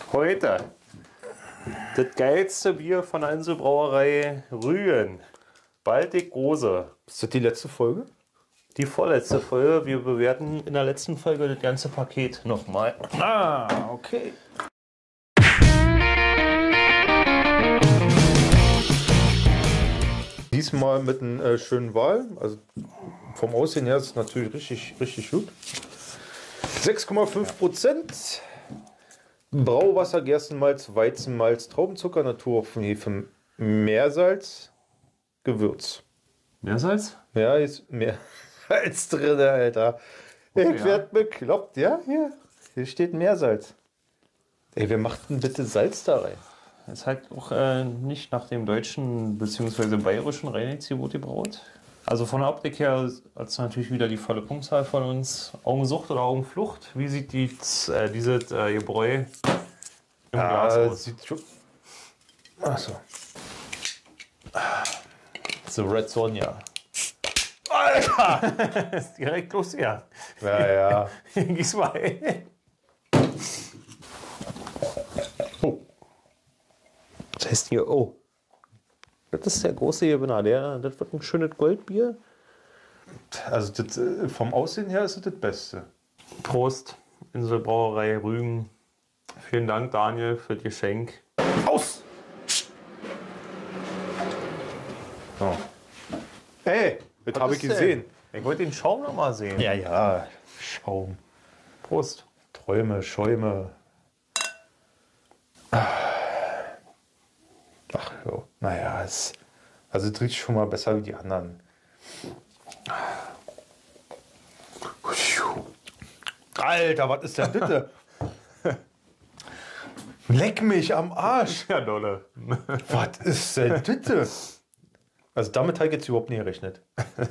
Heute das geilste Bier von der Inselbrauerei Rügen. Baltic Rose. Ist das die letzte Folge? Die vorletzte Folge. Wir bewerten in der letzten Folge das ganze Paket nochmal. Ah, okay. Diesmal mit einem schönen Wahl. Also vom Aussehen her ist es natürlich richtig gut. 6,5%. Brauwasser, Gerstenmalz, Weizenmalz, Traubenzucker, Naturhopfenhefe, Meersalz, Gewürz. Meersalz? Ja, ist Meersalz drin, Alter. Okay, Ich werd bekloppt, ja? Hier steht Meersalz. Ey, wer macht denn bitte Salz da rein? Ist halt auch nicht nach dem deutschen bzw. bayerischen Reinheitsgebot gebraut. Also von der Optik her hat es natürlich wieder die volle Punktzahl von uns. Augensucht oder Augenflucht? Wie sieht dieses Gebräu im Glas aus? Sieht schon. Achso. The Red Sonja. Alter! Ist direkt los, ja. Ja. Gieß mal ein. Oh. Was heißt hier? Oh. Das ist der große Gewinner. Das wird ein schönes Goldbier. Also das, vom Aussehen her ist es das Beste. Prost, Inselbrauerei Rügen. Vielen Dank, Daniel, für das Geschenk. Aus! Oh. Hey, das habe ich gesehen. Ich wollte den Schaum noch mal sehen. Ja. Schaum. Prost. Träume, Schäume. Ach jo, naja, es riecht schon mal besser wie die anderen. Alter, was ist denn bitte? Leck mich am Arsch. Ja, dolle. Was ist denn bitte? Also damit habe ich jetzt überhaupt nicht gerechnet.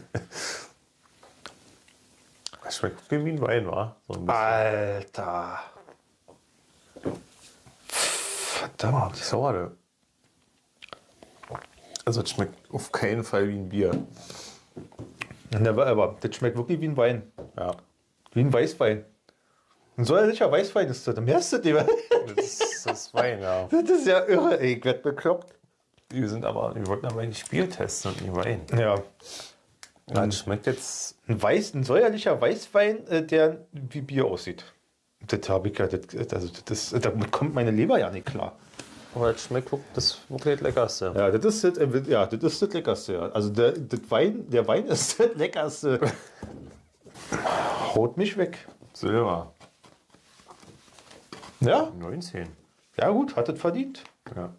Das schmeckt wie ein Wein, wa? So ein bisschen. Alter. Verdammt. Die Sorte. Also es schmeckt auf keinen Fall wie ein Bier. Aber das schmeckt wirklich wie ein Wein. Ja. Wie ein Weißwein. Ein säuerlicher Weißwein ist das. Merkst du dir? Das ist Wein, ja. Das ist ja irre, ey. Ich werd bekloppt. Wir wollten aber nicht Bier testen und nicht Wein. Ja. Ja, das schmeckt jetzt. Ein säuerlicher Weißwein, der wie Bier aussieht. Das habe ich ja. Damit kommt meine Leber ja nicht klar. Aber das schmeckt das wirklich das Leckerste. Ja, das ist das Leckerste. Ja. Also der Wein ist das Leckerste. Haut mich weg. Silber. Ja, 19. ja gut, hat es verdient. Ja.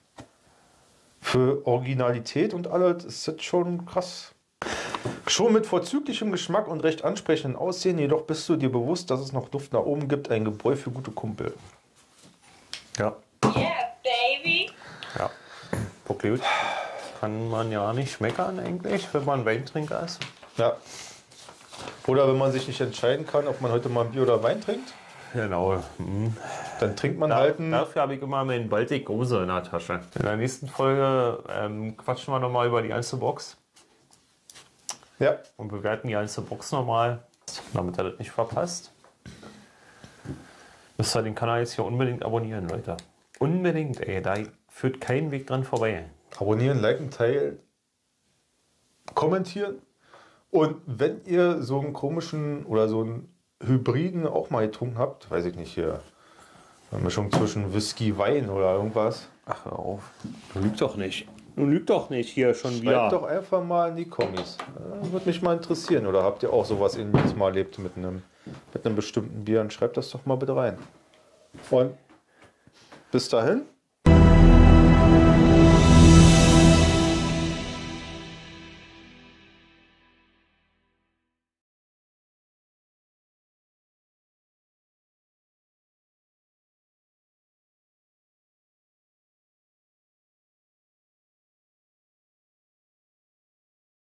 Für Originalität und alles ist das schon krass. Schon mit vorzüglichem Geschmack und recht ansprechenden Aussehen, jedoch bist du dir bewusst, dass es noch Luft nach oben gibt, ein Gebräu für gute Kumpel. Ja. Yeah, baby. Ja. Okay, gut. Kann man ja nicht meckern eigentlich, wenn man Weintrinker ist. Ja. Oder wenn man sich nicht entscheiden kann, ob man heute mal ein Bier oder Wein trinkt, Genau. dann trinkt man halt ein... Dafür habe ich immer meinen Baltic Rose in der Tasche. In der nächsten Folge quatschen wir nochmal über die einzelne Box Ja. und bewerten die einzelne Box nochmal, damit ihr das nicht verpasst. Müsst ihr den Kanal jetzt hier unbedingt abonnieren, Leute. Unbedingt, ey. Da führt kein Weg dran vorbei. Abonnieren, liken, teilen, kommentieren. Und wenn ihr so einen komischen oder so einen Hybriden auch mal getrunken habt, weiß ich nicht, hier eine Mischung zwischen Whisky, Wein oder irgendwas, Ach, hör auf. Du lügst doch nicht. Du lügst doch nicht hier schon schreibt doch einfach mal in die Kommis. Würde mich mal interessieren. Oder habt ihr auch sowas Ähnliches mal erlebt mit einem bestimmten Bier? Und schreibt das doch mal bitte rein. Und bis dahin.